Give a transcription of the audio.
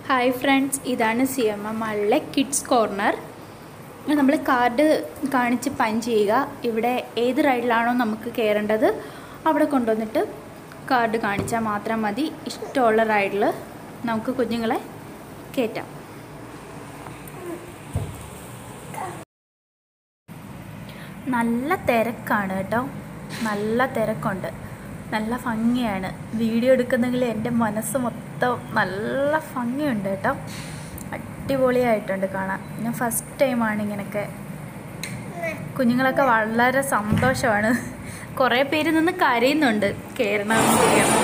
Hi friends, ഇതാണ് CMMലെ kids corner. നമ്മൾ കാർഡ് കാണിച്ച് പഞ്ച് ചെയ്യുക. ഇവിടെ ഏത് റൈഡിലാണോ നമുക്ക് കയറേണ്ടത് അവിടെ കൊണ്ടുവന്നിട്ട് കാർഡ് കാണിച്ചാൽ മാത്രം മതി. ഇഷ്ടമുള്ള റൈഡിൽ നമുക്ക് കുഞ്ഞുങ്ങളെ കയറ്റാം. നല്ല തിരക്കാണ് കേട്ടോ, നല്ല തിരക്കുണ്ട്, നല്ല ഭംഗിയാണ്. വീഡിയോ എടുക്കുന്നെങ്കിൽ എൻ്റെ മനസ്സ് മൊത്തം നല്ല ഭംഗിയുണ്ട് കേട്ടോ, അടിപൊളിയായിട്ടുണ്ട് കാണാൻ. ഞാൻ ഫസ്റ്റ് ടൈമാണ് ഇങ്ങനെയൊക്കെ. കുഞ്ഞുങ്ങളൊക്കെ വളരെ സന്തോഷമാണ്. കുറേ പേര് നിന്ന് കരയുന്നുണ്ട് കയറണം.